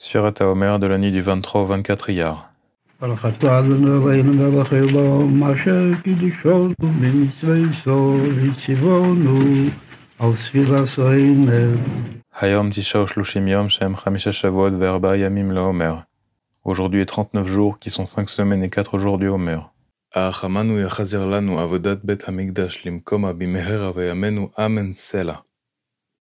Sfirat HaOmer de la nuit du 23 au 24 Iyar. Hayom Tisha Shlushim Yom Shem Chamisha Shavuot Verba Yamim LaOmer. Aujourd'hui est 39 jours qui sont 5 semaines et 4 jours du Homer. Achamanu Yachazir Lanu Avodat Bet Hamikdash Limkoma Bimehera Vayamenu Amen Sela.